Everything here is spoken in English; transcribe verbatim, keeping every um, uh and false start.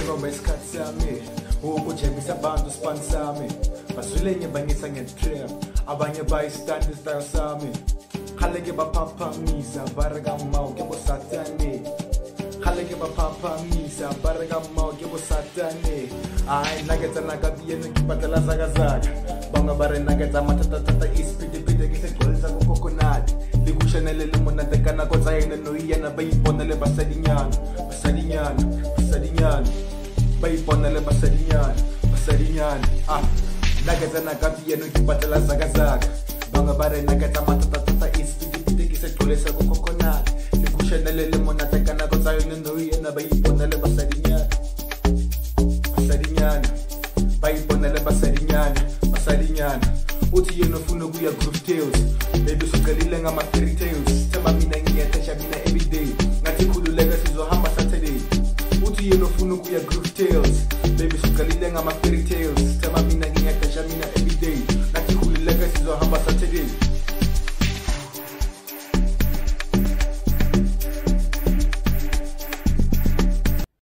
ngoba isikhathi sami ukujemisa abantu span sami baswile ngibangisa ngetrap abanye bayistand style sami khale ke baphaphangisa bareka mau ke bosatane khale ke baphaphangisa bareka mau ke bosatane ai nageta nakabiene ke batla zaga zaga banga bare nageta matata tata ispide pide ke se golza go coconut le kushanele le monate kana go tsayena no yena ba iponele basadinyana basadinyana basadinyana ba iponele basadinyana basadinyana ah nageta nakabiene ke batla zaga zaga banga bare nageta matata tata ispide pide ke se golza go coconut le kushanele le monate kana go tsayena no yena ba iponele basadinyana basadinyana ba iponele basadinyana basadinyana uthi yena ufuna ukuya groove tales baby soqalile ngama fairy tales thema mina ngiyatesha mina everyday ngathi khululeka sizohamba Saturday uthi yena ufuna ukuya groove tales baby soqalile ngama fairy tales